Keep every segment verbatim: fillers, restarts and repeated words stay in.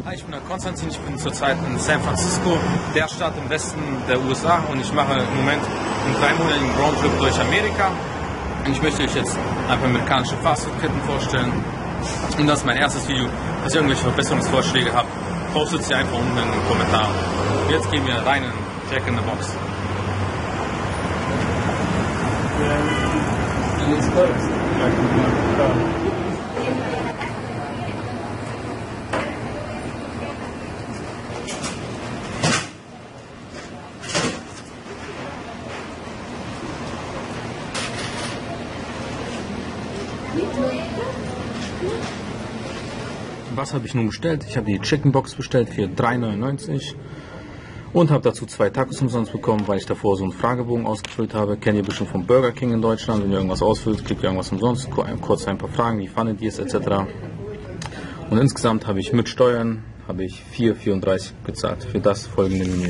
Hi, ich bin der Konstantin, ich bin zurzeit in San Francisco, der Stadt im Westen der U S A, und ich mache im Moment einen dreimonatigen Roadtrip durch Amerika. Und ich möchte euch jetzt einfach amerikanische Fastfood-Ketten vorstellen. Und das ist mein erstes Video. Falls ihr irgendwelche Verbesserungsvorschläge habt, postet sie einfach unten in den Kommentaren. Und jetzt gehen wir rein in Jack in the Box. Was habe ich nun bestellt? Ich habe die Chicken Box bestellt für drei neunundneunzig und habe dazu zwei Tacos umsonst bekommen, weil ich davor so einen Fragebogen ausgefüllt habe. Kennt ihr bestimmt vom Burger King in Deutschland. Wenn ihr irgendwas ausfüllt, kriegt ihr irgendwas umsonst. Kurz ein paar Fragen, wie fandet ihr es, et cetera. Und insgesamt habe ich mit Steuern habe ich vier vierunddreißig bezahlt für das folgende Menü.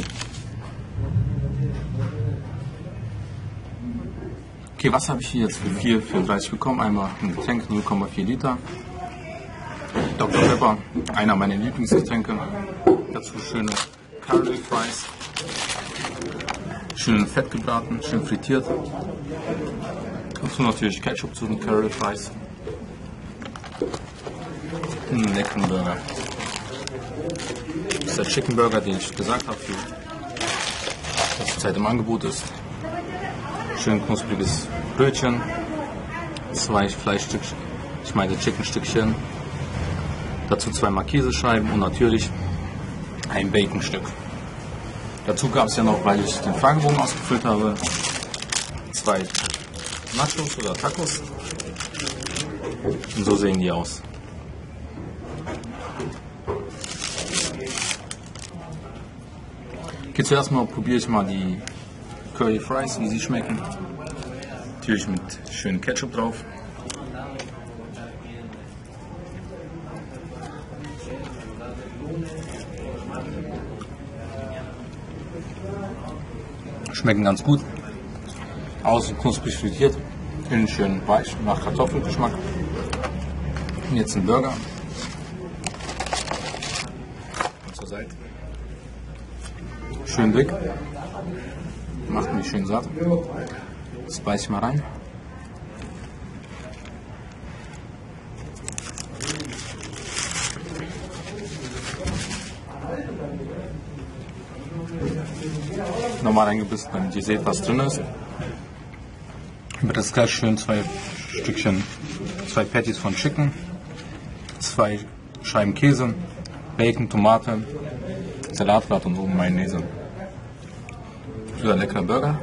Okay, was habe ich hier jetzt für vier vierunddreißig bekommen? Einmal ein Getränk, null Komma vier Liter. Doktor Pepper, einer meiner Lieblingsgetränke. Dazu schöne Curly Fries. Schön fett gebraten, schön frittiert. Dazu natürlich Ketchup zu den Curly Fries. Einen leckeren Burger. Das ist der Chicken Burger, den ich gesagt habe, der zurzeit im Angebot ist. Schön knuspriges Brötchen. Zwei Fleischstückchen, ich meine Chickenstückchen. Dazu zweimal Käsescheiben und natürlich ein Baconstück. Dazu gab es ja noch, weil ich den Fragebogen ausgefüllt habe, zwei Nachos oder Tacos. Und so sehen die aus. Okay, zuerst mal probiere ich mal die Curly Fries, wie sie schmecken. Natürlich mit schönem Ketchup drauf. Schmecken ganz gut. Außen knusprig frittiert, innen schön weich, nach Kartoffelgeschmack. Und jetzt ein Burger. Und zur Seite. Schön dick. Macht mich schön satt. Das beiß ich mal rein. Normal eingebissen, damit ihr seht, was drin ist. Wird das gleich schön zwei Stückchen, zwei Patties von Chicken, zwei Scheiben Käse, Bacon, Tomate, Salatblatt und oben Mayonnaise. Wieder leckerer Burger.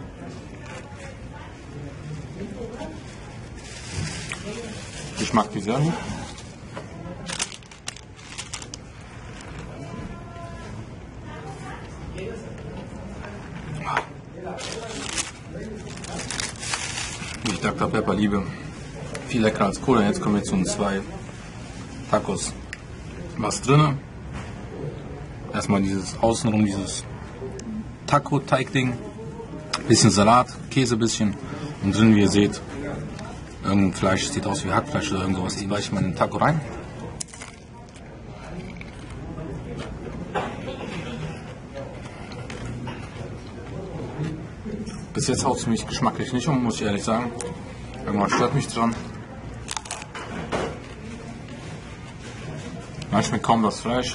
Ich mag die sehr gut. Wie ich Doktor Pepper liebe. Viel leckerer als Cola. Jetzt kommen wir zu den zwei Tacos. Was drin? Erstmal dieses außenrum, dieses Taco-Teig-Ding. Bisschen Salat, Käse bisschen. Und drin, wie ihr seht, irgendein Fleisch, sieht aus wie Hackfleisch oder irgend sowas. Die weiche ich mal in den Taco rein. Bis jetzt haut es mich geschmacklich nicht um, muss ich ehrlich sagen. Irgendwas stört mich dran. Man schmeckt kaum das Fleisch.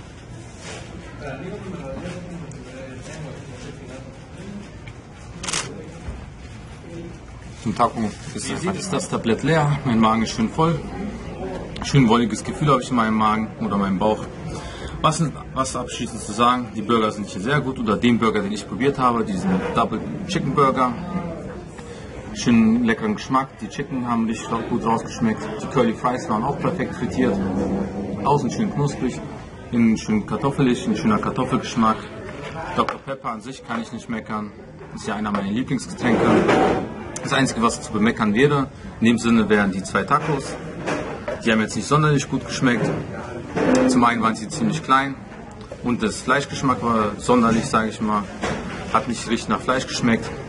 Zum Taco ist, ist das Tablett leer, mein Magen ist schön voll. Schön wolliges Gefühl habe ich in meinem Magen oder meinem Bauch. Was, was abschließend zu sagen, die Burger sind hier sehr gut, oder den Burger, den ich probiert habe, diesen Double Chicken Burger. Schön leckeren Geschmack, die Chicken haben richtig gut rausgeschmeckt, die Curly Fries waren auch perfekt frittiert, außen schön knusprig, innen schön kartoffelig, ein schöner Kartoffelgeschmack. Doktor Pepper an sich kann ich nicht meckern, ist ja einer meiner Lieblingsgetränke. Das Einzige, was zu bemeckern wäre, in dem Sinne wären die zwei Tacos, die haben jetzt nicht sonderlich gut geschmeckt. Zum einen waren sie ziemlich klein und das Fleischgeschmack war sonderlich, sage ich mal, hat nicht richtig nach Fleisch geschmeckt.